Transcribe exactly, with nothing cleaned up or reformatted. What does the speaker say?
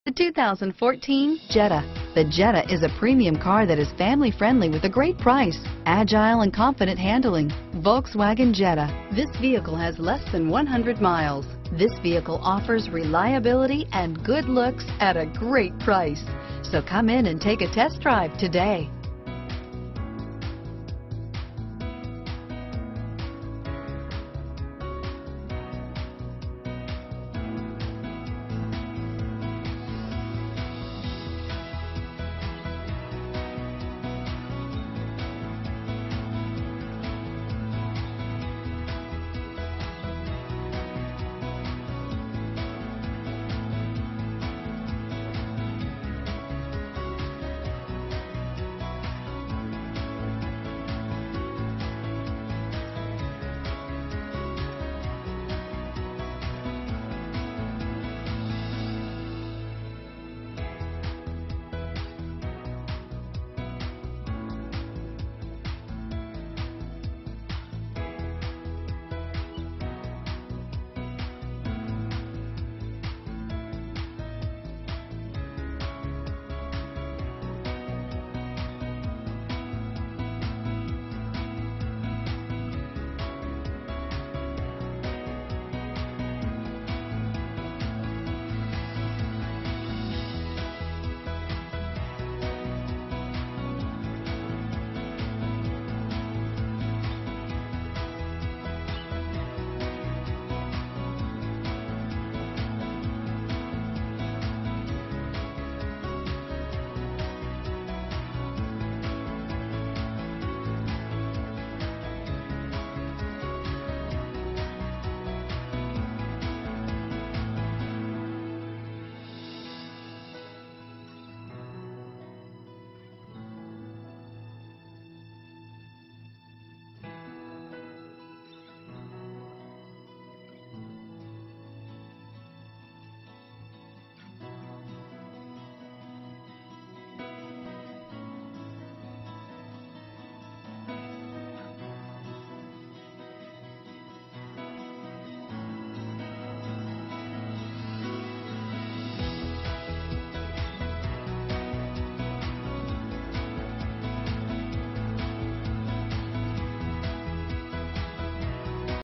The two thousand fourteen Jetta. The Jetta is a premium car that is family friendly with a great price, agile and confident handling. Volkswagen Jetta. This vehicle has less than one hundred miles. This vehicle offers reliability and good looks at a great price. So come in and take a test drive today.